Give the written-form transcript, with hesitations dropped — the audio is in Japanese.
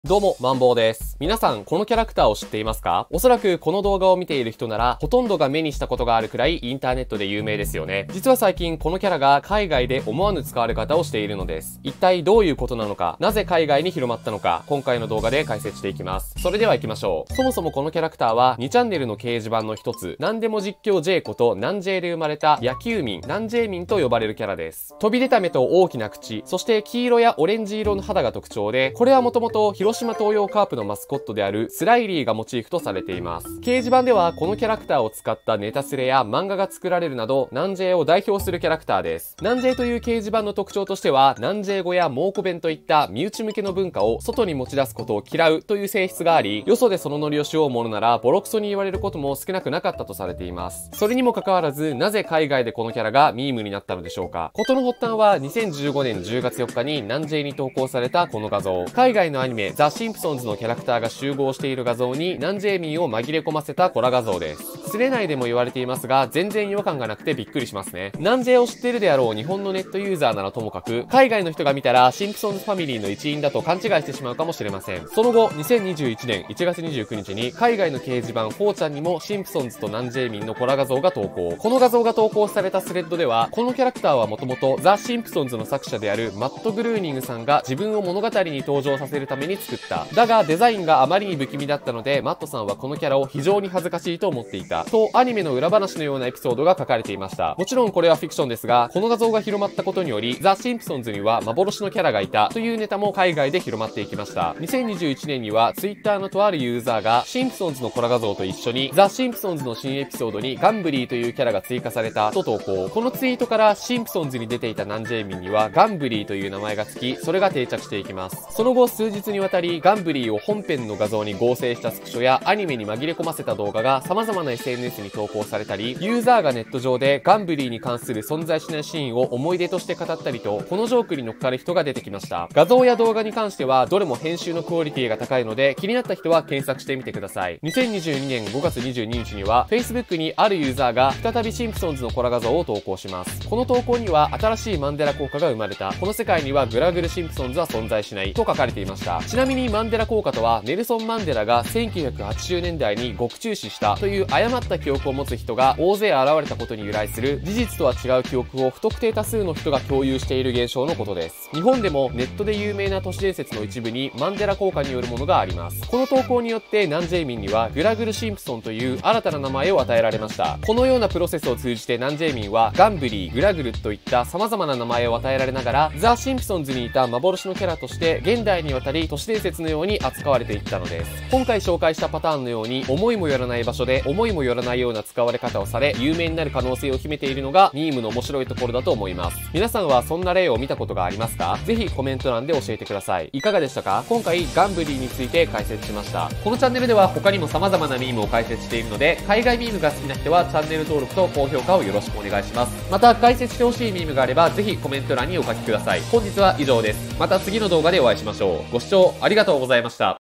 どうも、マンボウです。皆さん、このキャラクターを知っていますか？おそらくこの動画を見ている人なら、ほとんどが目にしたことがあるくらいインターネットで有名ですよね。実は最近、このキャラが海外で思わぬ使われ方をしているのです。一体どういうことなのか、なぜ海外に広まったのか、今回の動画で解説していきます。それでは行きましょう。そもそもこのキャラクターは、2チャンネルの掲示板の一つ、なんでも実況 J こと南 J で生まれた野球民、南 J 民と呼ばれるキャラです。飛び出た目と大きな口、そして黄色やオレンジ色の肌が特徴で、これはもともと広島東洋カープのマスコットであるスライリーがモチーフとされています。掲示板ではこのキャラクターを使ったネタスレや漫画が作られるなど、南 J を代表するキャラクターです。南 J という掲示板の特徴としては、南 J 語や蒙古弁といった身内向けの文化を外に持ち出すことを嫌うという性質があり、よそでそのノリをしようものならボロクソに言われることも少なくなかったとされています。それにもかかわらず、なぜ海外でこのキャラがミームになったのでしょうか。事の発端は2015年10月4日に南 J に投稿されたこの画像。海外のアニメザ・シンプソンズのキャラクターが集合している画像に南 J 民を紛れ込ませたコラ画像です。スレ内でも言われていますが、全然違和感がなくてびっくりしますね。南 J を知っているであろう日本のネットユーザーならともかく、海外の人が見たらシンプソンズファミリーの一員だと勘違いしてしまうかもしれません。その後、2021年1月29日に海外の掲示板4ちゃんにもシンプソンズと南 J 民のコラ画像が投稿。この画像が投稿されたスレッドでは、このキャラクターはもともとザ・シンプソンズの作者であるマット・グルーニングさんが自分を物語に登場させるために作った。だがデザインがあまりに不気味だったので、マットさんはこのキャラを非常に恥ずかしいと思っていた。と、アニメの裏話のようなエピソードが書かれていました。もちろんこれはフィクションですが、この画像が広まったことにより、ザ・シンプソンズには幻のキャラがいたというネタも海外で広まっていきました。2021年には、ツイッターのとあるユーザーが、シンプソンズのコラ画像と一緒に、ザ・シンプソンズの新エピソードにガンブリーというキャラが追加されたと投稿。このツイートからシンプソンズに出ていた南 J 民にはガンブリーという名前がつき、それが定着していきます。その後数日にわたり、ガンブリーを本編の画像に合成したスクショやアニメに紛れ込ませた動画が様々な SNS に投稿されたり、ユーザーがネット上でガンブリーに関する存在しないシーンを思い出として語ったりと、このジョークに乗っかる人が出てきました。画像や動画に関してはどれも編集のクオリティが高いので、気になった人は検索してみてください。2022年5月22日には Facebook にあるユーザーが再びシンプソンズのコラ画像を投稿します。この投稿には新しいマンデラ効果が生まれた。この世界にはグラグルシンプソンズは存在しないと書かれていました。ちなみにマンデラ効果とは、ネルソン・マンデラが1980年代に獄中死したという誤った記憶を持つ人が大勢現れたことに由来する、事実とは違う記憶を不特定多数の人が共有している現象のことです。日本でもネットで有名な都市伝説の一部にマンデラ効果によるものがあります。この投稿によって南 J 民にはグラグルシンプソンという新たな名前を与えられました。このようなプロセスを通じて南 J 民はガンブリー、グラグルといった様々な名前を与えられながら、ザ・シンプソンズにいた幻のキャラとして現代にわたり都市伝説のように扱われていったのです。今回紹介したパターンのように、思いもよらない場所で思いもよらないような使われ方をされ有名になる可能性を秘めているのがミームの面白いところだと思います。皆さんはそんな例を見たことがありますか？ぜひコメント欄で教えてください。いかがでしたか？今回ガンブリーについて解説しました。このチャンネルでは他にも様々なミームを解説しているので、海外ミームが好きな人はチャンネル登録と高評価をよろしくお願いします。また解説してほしいミームがあればぜひコメント欄にお書きください。本日は以上です。また次の動画でお会いしましょう。ご視聴ありがとうございました。